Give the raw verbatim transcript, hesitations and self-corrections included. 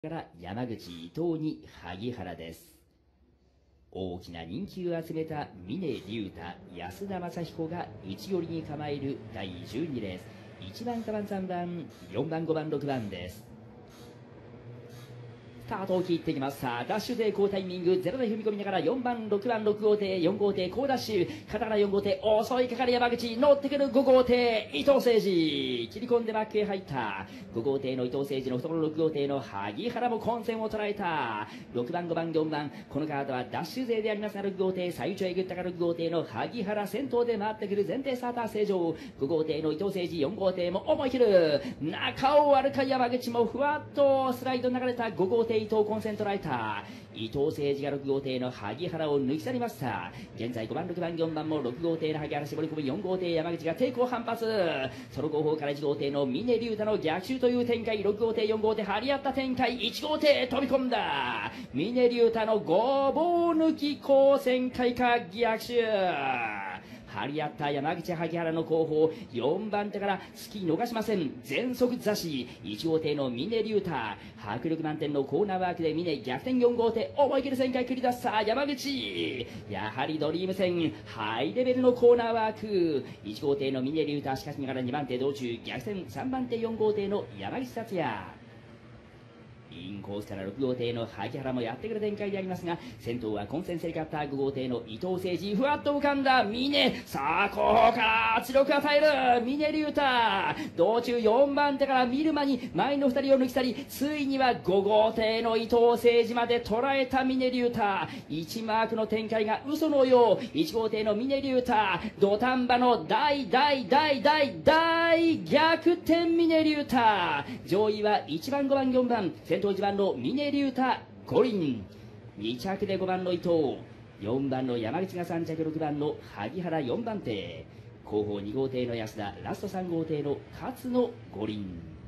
から山口伊藤に萩原です。大きな人気を集めた峰竜太、安田正彦が内寄りに構えるだいじゅうにレース、いちばん、にばん、さんばん、よんばん、ごばん、ろくばんです。スタートを切っていきます。さあダッシュで好タイミングゼロで踏み込みながらよんばん、ろくばん、ろく号艇、よん号艇好ダッシュ、肩からよん号艇襲いかかる山口、乗ってくるご号艇伊藤誠二、切り込んでバックへ入ったご号艇の伊藤誠二の懐ろく号艇の萩原も混戦を捉えた。ろくばん、ごばん、よんばん、このカードはダッシュ勢でありますがろく号艇最長へぐったかろく号艇の萩原先頭で回ってくる前提スターター正常、ご号艇の伊藤誠二、よん号艇も思い切る中を割るか山口もふわっとスライド流れたご号艇伊藤混戦捉えた。伊藤誠二がろく号艇の萩原を抜き去りました。現在ごばん、ろくばん、よんばんもろく号艇の萩原絞り込むよん号艇山口が抵抗反発、その後方からいち号艇の峰竜太の逆襲という展開、ろく号艇よん号艇張り合った展開、いち号艇飛び込んだ峰竜太のごぼう抜き好旋回か逆襲、張り合った山口萩原の後方よんばん手から突き逃しません。全速差しいち号艇の峰竜太、迫力満点のコーナーワークで峰逆転よん号艇思い切り旋回繰り出す。さあ山口、やはりドリーム戦ハイレベルのコーナーワーク、いち号艇の峰竜太しかしながらにばん手道中逆転、さんばん手よん号艇の山口達也、インコースからろく号艇の萩原もやってくる展開でありますが、先頭は混戦競り勝ったご号艇の伊藤誠二、ふわっと浮かんだ峰、さあ後方から圧力与える峰竜太、道中よんばん手から見る間に前のふたりを抜き去り、ついにはご号艇の伊藤誠二まで捉えた峰竜太、いちマークの展開が嘘のよう、いち号艇の峰竜太土壇場の大大大大大逆転峰竜太、上位はいちばん、ごばん、よんばん、先頭いちばんの峰竜太五輪、に着でごばんの伊藤、よんばんの山口がさん着、ろくばんの萩原よんばん手、後方に号艇の安田、ラストさん号艇の勝野五輪。